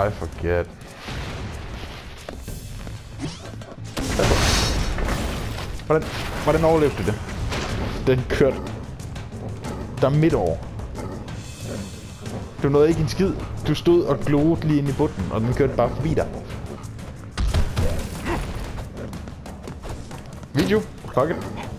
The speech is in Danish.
I forget. Hvordan overlevede du det? Den kørte der midt over. Du nåede ikke en skid. Du stod og gloede lige ind i bunden, og den kørte bare forbi dig. Video. Fuck it.